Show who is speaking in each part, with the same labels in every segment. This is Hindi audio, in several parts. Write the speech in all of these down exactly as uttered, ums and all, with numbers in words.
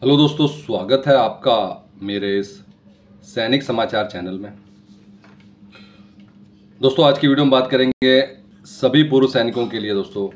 Speaker 1: हेलो दोस्तों, स्वागत है आपका मेरे इस सैनिक समाचार चैनल में। दोस्तों आज की वीडियो में बात करेंगे सभी पूर्व सैनिकों के लिए दोस्तों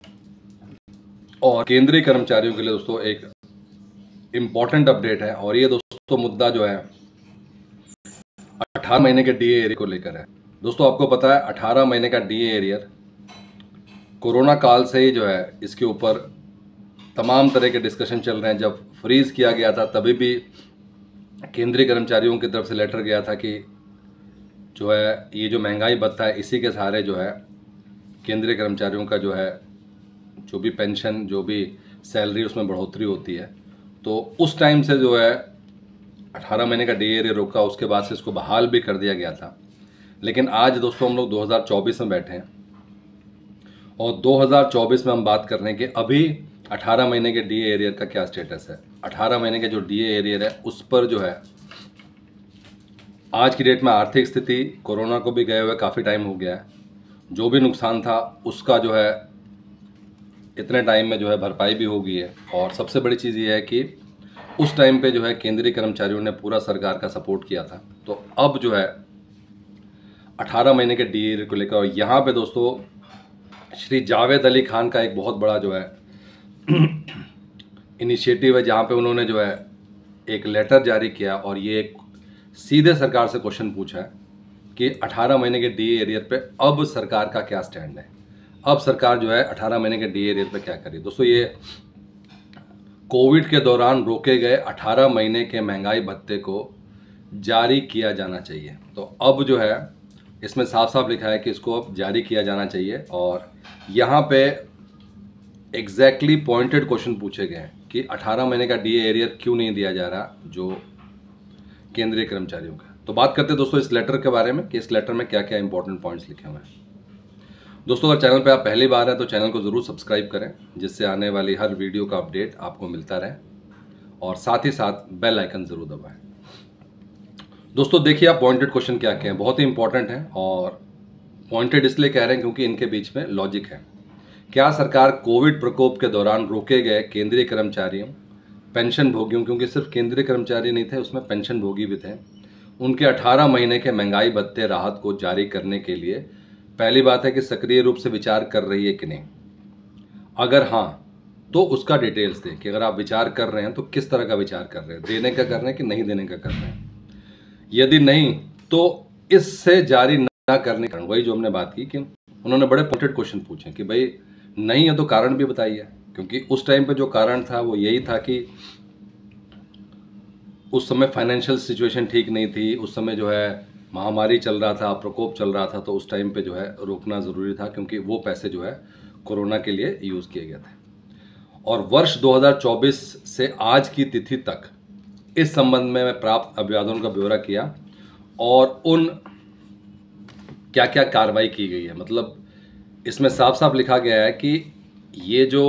Speaker 1: और केंद्रीय कर्मचारियों के लिए दोस्तों एक इम्पॉर्टेंट अपडेट है। और ये दोस्तों मुद्दा जो है अठारह महीने के डी ए एरियर को लेकर है। दोस्तों आपको पता है अठारह महीने का डी ए एरियर कोरोना काल से ही जो है इसके ऊपर तमाम तरह के डिस्कशन चल रहे हैं। जब फ्रीज किया गया था तभी भी केंद्रीय कर्मचारियों की तरफ से लेटर गया था कि जो है ये जो महंगाई भत्ता है इसी के सहारे जो है केंद्रीय कर्मचारियों का जो है जो भी पेंशन जो भी सैलरी उसमें बढ़ोतरी होती है। तो उस टाइम से जो है अठारह महीने का डी ए एरियर रोका, उसके बाद से इसको बहाल भी कर दिया गया था। लेकिन आज दोस्तों हम लोग दो हज़ार चौबीस में बैठे हैं और दो हज़ार चौबीस में हम बात कर रहे हैं कि अभी अठारह महीने के डी ए एरियर का क्या स्टेटस है। अठारह महीने के जो डी ए एरियर है उस पर जो है आज की डेट में आर्थिक स्थिति, कोरोना को भी गए हुए काफ़ी टाइम हो गया है, जो भी नुकसान था उसका जो है इतने टाइम में जो है भरपाई भी हो गई है। और सबसे बड़ी चीज़ ये है कि उस टाइम पे जो है केंद्रीय कर्मचारियों ने पूरा सरकार का सपोर्ट किया था। तो अब जो है अठारह महीने के डी ए एरियर को लेकर और यहाँ पे दोस्तों श्री जावेद अली खान का एक बहुत बड़ा जो है इनिशिएटिव है, जहाँ पे उन्होंने जो है एक लेटर जारी किया और ये एक सीधे सरकार से क्वेश्चन पूछा है कि अठारह महीने के डी ए एरियर पे अब सरकार का क्या स्टैंड है। अब सरकार जो है अठारह महीने के डी ए एरियर पे क्या करी। दोस्तों ये कोविड के दौरान रोके गए अठारह महीने के महंगाई भत्ते को जारी किया जाना चाहिए। तो अब जो है इसमें साफ साफ लिखा है कि इसको अब जारी किया जाना चाहिए। और यहाँ पे एग्जैक्टली पॉइंटेड क्वेश्चन पूछे गए हैं कि अठारह महीने का डी ए एरियर क्यों नहीं दिया जा रहा जो केंद्रीय कर्मचारियों का। तो बात करते हैं दोस्तों इस लेटर के बारे में कि इस लेटर में क्या क्या इंपॉर्टेंट पॉइंट्स लिखे हुए हैं। दोस्तों अगर चैनल पे आप पहली बार हैं तो चैनल को ज़रूर सब्सक्राइब करें, जिससे आने वाली हर वीडियो का अपडेट आपको मिलता रहे और साथ ही साथ बेल आइकन ज़रूर दबाएं। दोस्तों देखिए आप पॉइंटेड क्वेश्चन क्या क्या हैं, बहुत ही इंपॉर्टेंट हैं। और पॉइंटेड इसलिए कह रहे हैं क्योंकि इनके बीच में लॉजिक है। क्या सरकार कोविड प्रकोप के दौरान रोके गए केंद्रीय कर्मचारियों, पेंशन भोगियों, क्योंकि सिर्फ केंद्रीय कर्मचारी नहीं थे उसमें पेंशन भोगी भी थे, उनके अठारह महीने के महंगाई भत्ते राहत को जारी करने के लिए पहली बात है कि सक्रिय रूप से विचार कर रही है कि नहीं। अगर हाँ तो उसका डिटेल्स दें कि अगर आप विचार कर रहे हैं तो किस तरह का विचार कर रहे हैं, देने का कर रहे हैं कि नहीं देने का कर रहे हैं। यदि नहीं तो इससे जारी ना करने का, वही जो हमने बात की कि उन्होंने बड़े पॉइंटेड क्वेश्चन पूछे कि भाई नहीं है तो कारण भी बताइए। क्योंकि उस टाइम पे जो कारण था वो यही था कि उस समय फाइनेंशियल सिचुएशन ठीक नहीं थी, उस समय जो है महामारी चल रहा था, प्रकोप चल रहा था, तो उस टाइम पे जो है रोकना ज़रूरी था क्योंकि वो पैसे जो है कोरोना के लिए यूज़ किए गए थे। और वर्ष दो हज़ार चौबीस से आज की तिथि तक इस संबंध में मैं प्राप्त अभिवादनों का ब्यौरा किया और उन क्या क्या कार्रवाई की गई है। मतलब इसमें साफ साफ लिखा गया है कि ये जो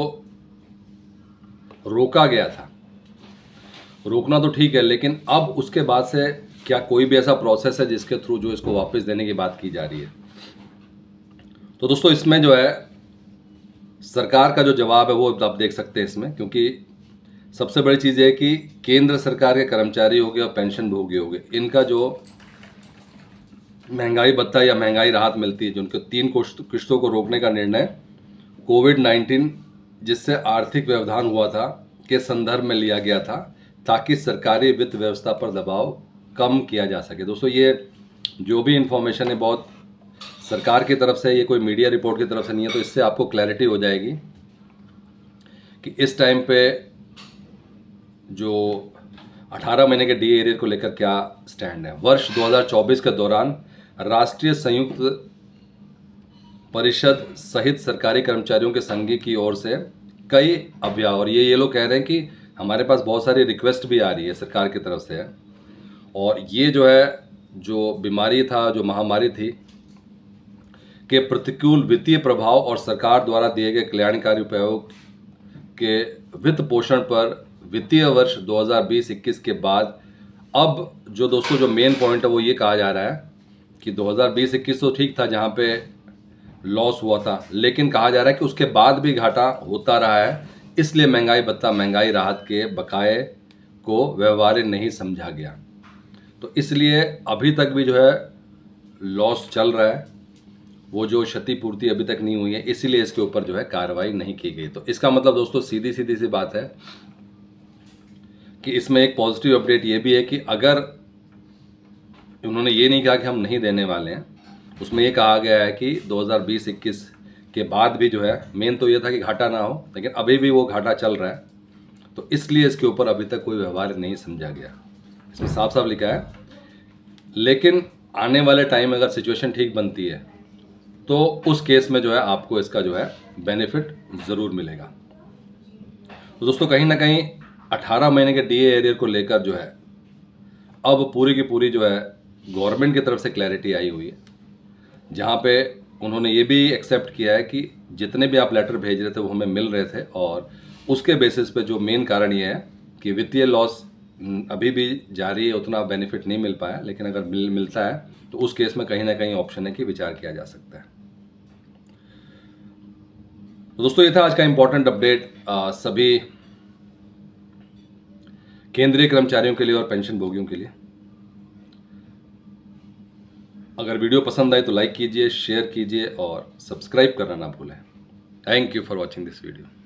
Speaker 1: रोका गया था, रोकना तो ठीक है, लेकिन अब उसके बाद से क्या कोई भी ऐसा प्रोसेस है जिसके थ्रू जो इसको वापस देने की बात की जा रही है। तो दोस्तों इसमें जो है सरकार का जो जवाब है वो आप देख सकते हैं इसमें, क्योंकि सबसे बड़ी चीज़ ये है कि केंद्र सरकार के कर्मचारी हो गए और पेंशन भोगी हो गए, इनका जो महंगाई भत्ता या महंगाई राहत मिलती है, जिनके तीन किस्तों को रोकने का निर्णय कोविड नाइन्टीन जिससे आर्थिक व्यवधान हुआ था के संदर्भ में लिया गया था ताकि सरकारी वित्त व्यवस्था पर दबाव कम किया जा सके। दोस्तों ये जो भी इंफॉर्मेशन है बहुत सरकार की तरफ से, ये कोई मीडिया रिपोर्ट की तरफ से नहीं है। तो इससे आपको क्लैरिटी हो जाएगी कि इस टाइम पे जो अठारह महीने के डी ए एरियर को लेकर क्या स्टैंड है। वर्ष दो हज़ार चौबीस के दौरान राष्ट्रीय संयुक्त परिषद सहित सरकारी कर्मचारियों के संघ की ओर से कई अभियान, और ये ये लोग कह रहे हैं कि हमारे पास बहुत सारी रिक्वेस्ट भी आ रही है सरकार की तरफ से। और ये जो है जो बीमारी था, जो महामारी थी के प्रतिकूल वित्तीय प्रभाव और सरकार द्वारा दिए गए कल्याणकारी उपायों के वित्त पोषण पर वित्तीय वर्ष दो हज़ार बीस इक्कीस के बाद अब जो दोस्तों जो मेन पॉइंट है वो ये कहा जा रहा है कि दो हज़ार बीस इक्कीस तो ठीक था जहाँ पे लॉस हुआ था, लेकिन कहा जा रहा है कि उसके बाद भी घाटा होता रहा है, इसलिए महंगाई भत्ता, महंगाई राहत के बकाये को व्यवहार्य नहीं समझा गया। तो इसलिए अभी तक भी जो है लॉस चल रहा है, वो जो क्षतिपूर्ति अभी तक नहीं हुई है, इसीलिए इसके ऊपर जो है कार्रवाई नहीं की गई। तो इसका मतलब दोस्तों सीधी सीधी सी बात है कि इसमें एक पॉजिटिव अपडेट ये भी है कि अगर उन्होंने ये नहीं कहा कि हम नहीं देने वाले हैं, उसमें ये कहा गया है कि दो हज़ार बीस इक्कीस के बाद भी जो है, मेन तो ये था कि घाटा ना हो, लेकिन अभी भी वो घाटा चल रहा है, तो इसलिए इसके ऊपर अभी तक कोई व्यवहार नहीं समझा गया। इसमें साफ साफ लिखा है, लेकिन आने वाले टाइम में अगर सिचुएशन ठीक बनती है तो उस केस में जो है आपको इसका जो है बेनिफिट ज़रूर मिलेगा। तो दोस्तों कहीं ना कहीं अठारह महीने के डीए एरियर को लेकर जो है अब पूरी की पूरी जो है गवर्नमेंट की तरफ से क्लैरिटी आई हुई है, जहाँ पे उन्होंने ये भी एक्सेप्ट किया है कि जितने भी आप लेटर भेज रहे थे वो हमें मिल रहे थे, और उसके बेसिस पे जो मेन कारण ये है कि वित्तीय लॉस अभी भी जारी है, उतना बेनिफिट नहीं मिल पाया, लेकिन अगर मिल मिलता है तो उस केस में कहीं ना कहीं ऑप्शन है कि विचार किया जा सकता है। तो दोस्तों ये था आज का इंपॉर्टेंट अपडेट सभी केंद्रीय कर्मचारियों के लिए और पेंशन भोगियों के लिए। अगर वीडियो पसंद आए तो लाइक कीजिए, शेयर कीजिए और सब्सक्राइब करना ना भूलें। Thank you for watching this video.